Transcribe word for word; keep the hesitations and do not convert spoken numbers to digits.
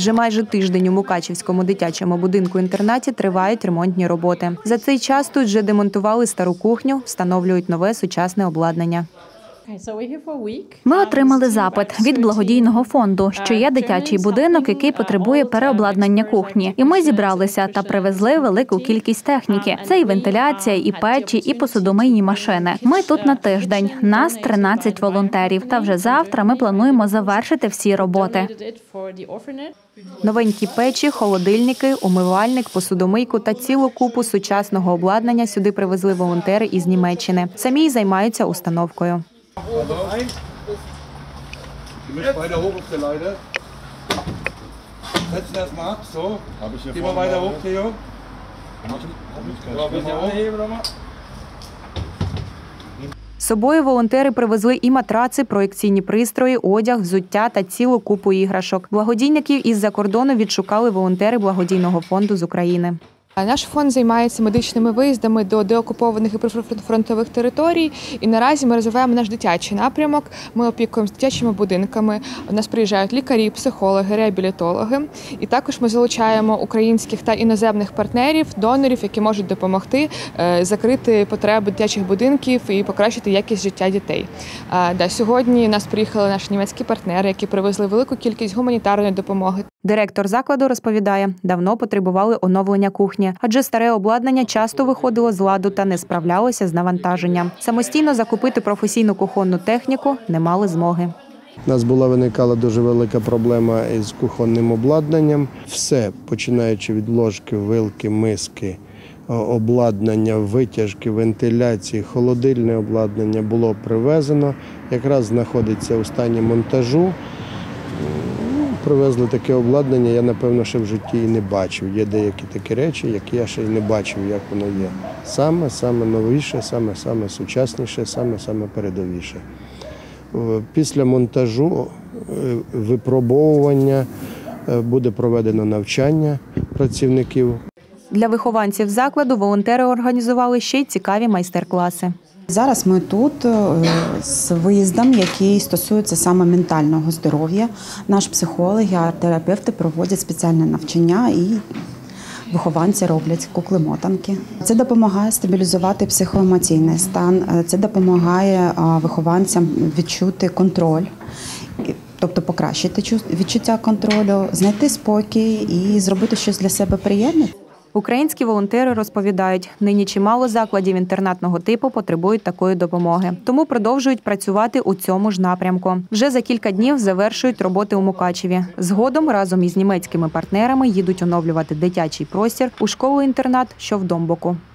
Вже майже тиждень у Мукачівському дитячому будинку-інтернаті тривають ремонтні роботи. За цей час тут вже демонтували стару кухню, встановлюють нове сучасне обладнання. Ми отримали запит від благодійного фонду, що є дитячий будинок, який потребує переобладнання кухні. І ми зібралися та привезли велику кількість техніки. Це і вентиляція, і печі, і посудомийні машини. Ми тут на тиждень. Нас тринадцять волонтерів. Та вже завтра ми плануємо завершити всі роботи. Новенькі печі, холодильники, умивальник, посудомийку та цілу купу сучасного обладнання сюди привезли волонтери із Німеччини. Самі й займаються установкою. З собою волонтери привезли і матраци, проекційні пристрої, одяг, взуття та цілу купу іграшок. Благодійників із-за кордону відшукали волонтери благодійного фонду з України. Наш фонд займається медичними виїздами до деокупованих і прифронтових територій. І наразі ми розвиваємо наш дитячий напрямок. Ми опікуємося дитячими будинками. У нас приїжджають лікарі, психологи, реабілітологи. І також ми залучаємо українських та іноземних партнерів, донорів, які можуть допомогти закрити потреби дитячих будинків і покращити якість життя дітей. Сьогодні у нас приїхали наші німецькі партнери, які привезли велику кількість гуманітарної допомоги. Директор закладу розповідає, давно потребували оновлення кухні, адже старе обладнання часто виходило з ладу та не справлялося з навантаженням. Самостійно закупити професійну кухонну техніку не мали змоги. У нас була виникала дуже велика проблема із кухонним обладнанням. Все, починаючи від ложки, вилки, миски, обладнання, витяжки, вентиляції, холодильне обладнання було привезено. Якраз знаходиться у стані монтажу. Привезли таке обладнання, я, напевно, ще в житті і не бачив. Є деякі такі речі, які я ще й не бачив, як воно є. Саме, саме новіше, саме, саме сучасніше, саме, саме передовіше. Після монтажу, випробовування, буде проведено навчання працівників. Для вихованців закладу волонтери організували ще й цікаві майстер-класи. Зараз ми тут з виїздом, який стосується саме ментального здоров'я. Наш психологи, арт-терапевти проводять спеціальне навчання і вихованці роблять кукли-мотанки. Це допомагає стабілізувати психоемоційний стан, це допомагає вихованцям відчути контроль, тобто покращити відчуття контролю, знайти спокій і зробити щось для себе приємне. Українські волонтери розповідають, нині чимало закладів інтернатного типу потребують такої допомоги. Тому продовжують працювати у цьому ж напрямку. Вже за кілька днів завершують роботи у Мукачеві. Згодом разом із німецькими партнерами їдуть оновлювати дитячий простір у школу-інтернат, що в Домбоку.